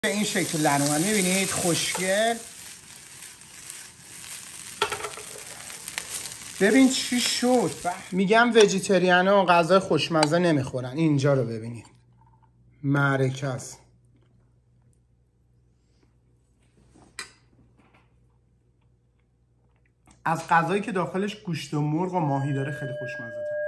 به این شکل در اومد. میبینید خوشگل. ببین چی شد. میگم ویجیتریان ها غذای خوشمزه نمیخورن. اینجا رو ببینید، معرکه است. از غذایی که داخلش گوشت و مرغ و ماهی داره خیلی خوشمزه تره.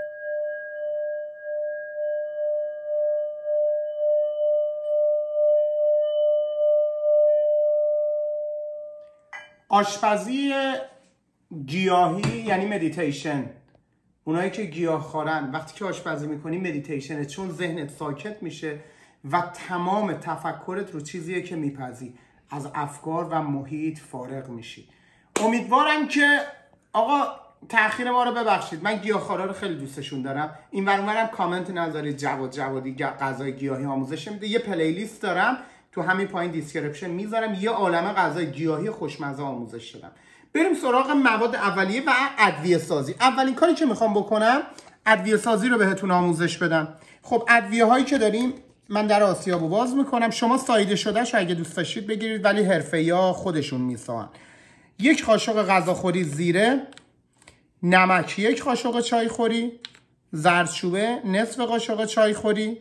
آشپزی گیاهی یعنی مدیتیشن. اونایی که گیاه خورن وقتی که آشپزی میکنی مدیتیشنه، چون ذهنت ساکت میشه و تمام تفکرت رو چیزیه که میپذی، از افکار و محیط فارغ میشی. امیدوارم که آقا تأخیر ما رو ببخشید. من گیاهخوارا رو خیلی دوستشون دارم. این ورم کامنت نذارید. جوادی غذای گیاهی آموزش میده. یه پلیلیست دارم تو همین پایین دیسکریپشن میذارم، یه عالمه غذای گیاهی خوشمزه آموزش دادم. بریم سراغ مواد اولیه و ادویه سازی. اولین کاری که میخوام بکنم ادویه سازی رو بهتون آموزش بدم. خب ادویه هایی که داریم من در آسیابو باز میکنم. شما سایده شدهش اگه دوست داشتید بگیرید، ولی حرفه‌ای‌ها خودشون میسازن. 1 قاشق غذاخوری زیره، نمک 1 قاشق چای خوری، زردچوبه نصف قاشق چای خوری،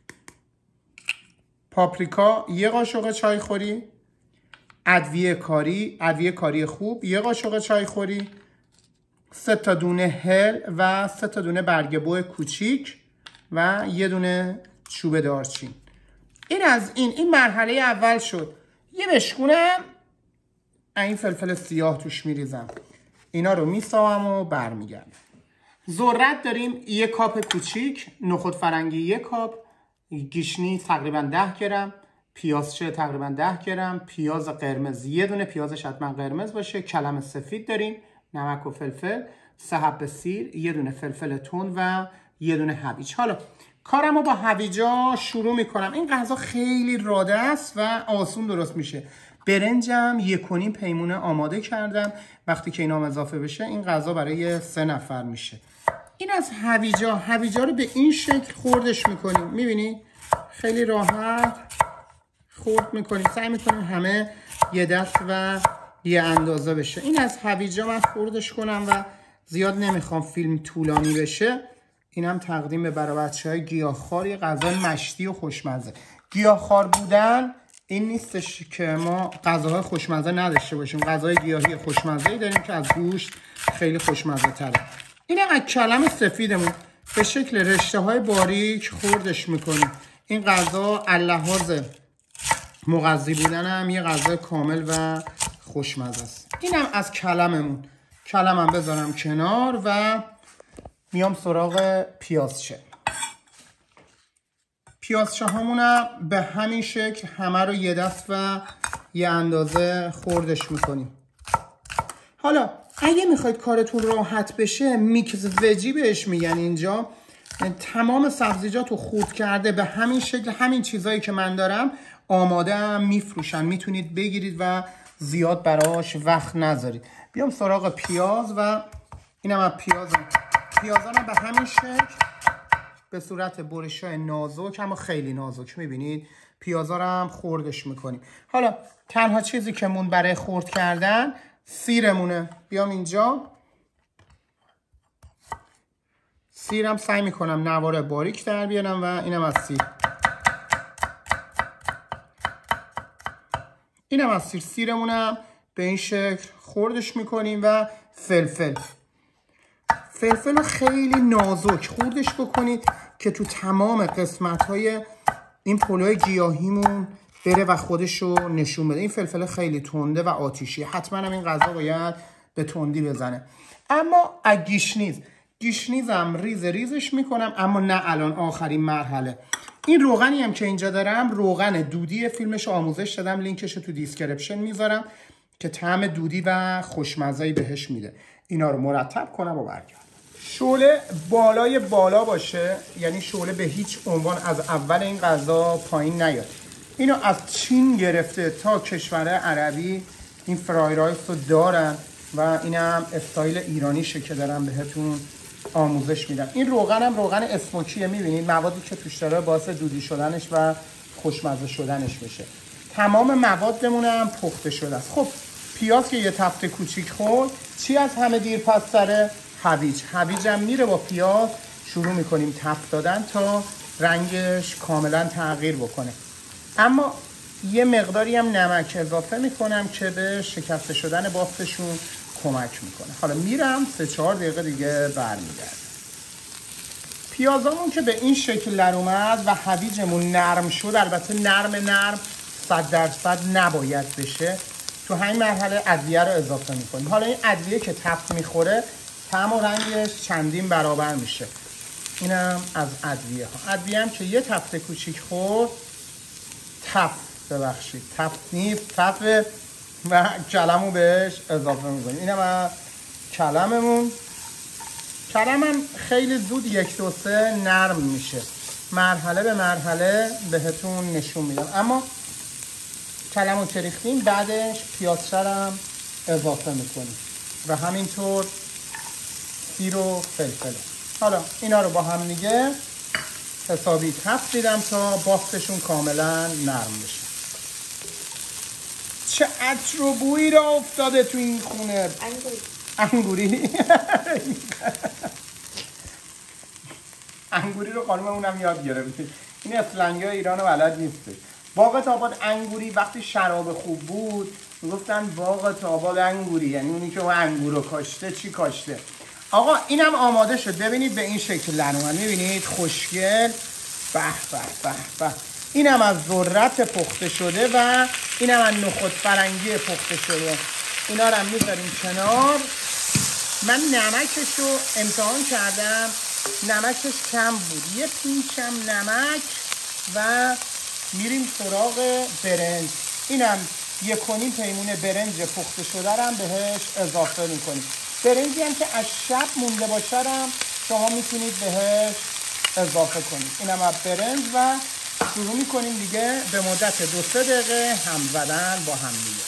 پاپریکا 1 قاشق چای خوری، ادویه کاری خوب 1 قاشق چای خوری، 3 تا دونه هل و 3 تا دونه برگ بو کوچیک و 1 دونه چوب دارچین. این از این مرحله اول شد. یه بشکونم این فلفل سیاه توش میریزم. اینا رو میساوم و برمیگردم. ذرت داریم 1 کاپ کوچیک، نخود فرنگی 1 کاپ، گیشنیز تقریبا 10 گرم، پیازچه تقریبا 10 گرم، پیاز قرمز 1 دونه، پیازش حتما قرمز باشه، کلم سفید داریم، نمک و فلفل، 3 حب سیر، 1 دونه فلفل تند و 1 دونه هویج. حالا کارمو با هویجا شروع میکنم. این غذا خیلی راده است و آسون درست میشه. برنجم 1.5 پیمونه آماده کردم. وقتی که اینا اضافه بشه این غذا برای 3 نفر میشه. این از هویجا رو به این شکل خردش میکنیم. میبینی خیلی راحت خرد میکنیم. سعی میکنیم همه یه دست و یه اندازه بشه. این از هویجا من خردش کنم و زیاد نمیخوام فیلم طولانی بشه. اینم تقدیم برای بچهای گیاهخوار، یه غذای مشتی و خوشمزه. گیاهخوار بودن این نیستش که ما غذاهای خوشمزه نداشته باشیم. غذای گیاهی خوشمزه‌ای داریم که از گوشت خیلی خوشمزه تره. اینم از کلم سفیدمون به شکل رشته های باریک خردش میکنیم. این غذا اللحاظ مغذی بودن هم یه غذای کامل و خوشمزه است. اینم از کلممون. کلمم بذارم کنار و میام سراغ پیازچه. پیازچه همونم به همین شکل همه رو یه دست و یه اندازه خردش میکنیم. حالا اگه میخواید کارتون راحت بشه میکس وجی بهش میگن اینجا. تمام سبزیجات رو خرد کرده به همین شکل، همین چیزایی که من دارم آماده هم میفروشن. میتونید بگیرید و زیاد براش وقت نذارید. بیام سراغ پیاز و اینم از پیازا رو به همین شکل به صورت برشای نازک، اما خیلی نازک. میبینید پیازا رو هم خردش میکنیم. حالا تنها چیزی که مون برای خرد کردن سیرمونه. بیام اینجا سیرم سعی میکنم نوار باریک در بیارم و اینم از سیر. اینم از سیرمونم به این شکل خردش میکنیم. و فلفل خیلی نازک خردش بکنید که تو تمام قسمت های این پلوی گیاهیمون بره و خودشو نشون بده. این فلفل خیلی تنده و آتیشی، حتما هم این غذا باید به تندی بزنه. اما گیشنیزم ریزش میکنم، اما نه الان، آخرین مرحله. این روغنی هم که اینجا دارم روغن دودی، فیلمش آموزش دادم، لینکش تو دیسکریپشن میذارم که طعم دودی و خوشمزه‌ای بهش میده. اینا رو مرتب کنم و برگردم. شعله بالای بالا باشه، یعنی شعله به هیچ عنوان از اول این غذا پایین نیاد. اینو از چین گرفته تا کشور عربی این فرای رایس رو دارن و اینم استایل ایرانیشه که دارم بهتون آموزش میدم. این روغنم روغن اسموکیه. میبینید موادی که توش داره باعث دودی شدنش و خوشمزه شدنش بشه. تمام موادمون هم پخته شده است. خب پیاز که یه تفته کوچیک خورد، چی از همه دیرپس‌تره؟ هویج. هویج هم میره با پیاز، شروع میکنیم تفت دادن تا رنگش کاملا تغییر بکنه. اما یه مقداری هم نمک اضافه میکنم که به شکسته شدن بافتشون کمک میکنه. حالا میرم 3-4 دقیقه دیگه برمیگردم. پیازامون که به این شکل در اومد و هویجمون نرم شد، البته نرم 100% نباید بشه، تو همین مرحله ادویه رو اضافه میکنیم. حالا این ادویه که تفت میخوره طعم و رنگش چندین برابر میشه. اینم از ادویه ها. ادویه هم که یه تفته کوچیک خورد، تفت نیست، تفت و کلمو بهش اضافه میکنیم. اینم از کلممون. کلمم خیلی زود 1-2-3 نرم میشه، مرحله به مرحله بهتون نشون میدم. اما کلمو که ریختیم بعدش پیازچرم اضافه میکنیم و همینطور سیر و فلفل. حالا اینا رو با هم دیگه حسابی تفت میدم تا بافتشون کاملا نرم بشه. چه عطر و بویی را افتاده تو این خونه. انگوری انگوری رو خانوممونم یاد گرفت. این اسلنگای ایران رو بلد نیسته. باغ تاباد انگوری وقتی شراب خوب بود گفتن باغ تاباد انگوری، یعنی اونی که اون انگور رو کاشته چی کاشته. آقا اینم آماده شد. ببینید به این شکل در اومد، میبینید خوشگل. به به به به. اینم از ذرت پخته شده و اینم از نخود فرنگی پخته شده. اینا رو هم میذاریم کنار. من نمکش رو امتحان کردم، نمکش کم بود، یه پینچم نمک و میریم سراغ برنج. اینم 1.5 پیمونه برنج پخته شده رو هم بهش اضافه میکنیم. برنجی هم که از شب مونده باشه هم شما میتونید بهش اضافه کنید. اینم از برنج و شروع میکنیم دیگه به مدت 2-3 دقیقه هم زدن با هم دیگه.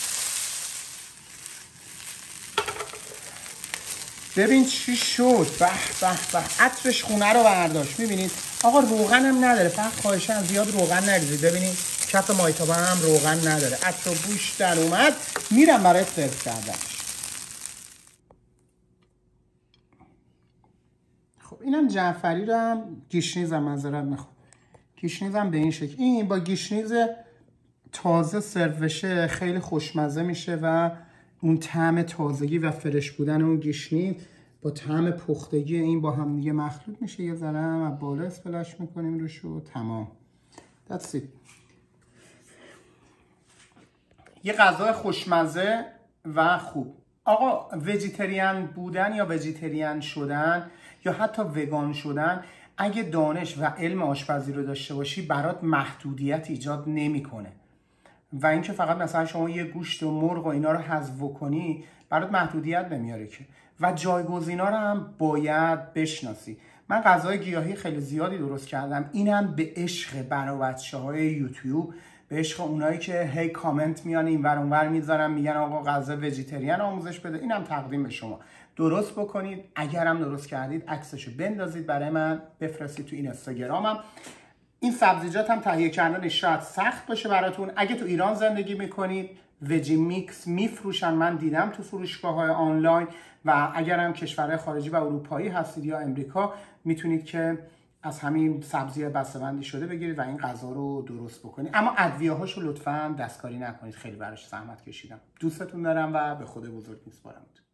ببین چی شد. به به به. عطرش خونه رو برداشت. میبینید آقا روغن هم نداره، فقط خواهشاً زیاد روغن نریزید. ببینید کف مایتابه هم روغن نداره، عطر و بوش در اومد. میرم برای سرو کردنش. خب اینم جعفری رو هم گیشنیزم، معذرت میخوام، گیشنیزم به این شکل. این با گیشنیز تازه سرو بشه خیلی خوشمزه میشه و اون طعم تازگی و فرش بودن اون گیشنیز با طعم پختگی این با هم دیگه مخلوط میشه. یه ذره هم از بالا اسپلاش میکنیم روش و تمام. That's it. یه غذای خوشمزه و خوب. آقا ویجیتریان بودن یا ویجیتریان شدن یا حتی وگان شدن، اگه دانش و علم آشپزی رو داشته باشی برات محدودیت ایجاد نمیکنه. و اینکه فقط مثلا شما یه گوشت و مرغ و اینا رو حذف کنی برات محدودیت نمیاره که. و جایگزینا رو هم باید بشناسی. من غذای گیاهی خیلی زیادی درست کردم، اینم به عشق برای بچه‌های یوتیوب، به عشق اونایی که هی کامنت میان اینور اونور میذارن میگن آقا غذا ویجیتریان آموزش بده. اینم تقدیم به شما. درست بکنید. اگرم درست کردید عکسشو بندازید برای من بفرستید تو این اینستاگرامم. این سبزیجات هم تهیه کردنش شاید سخت باشه براتون. اگه تو ایران زندگی میکنید ویجی میکس میفروشن، من دیدم تو فروشگاه‌های آنلاین. و اگر هم کشورهای خارجی و اروپایی هستید یا امریکا میتونید که از همین سبزی بسته‌بندی شده بگیرید و این غذا رو درست بکنید. اما ادویه‌هاشو لطفاً دستکاری نکنید، خیلی براش زحمت کشیدم. دوستتون دارم و به خدا بزرگ میسپارم.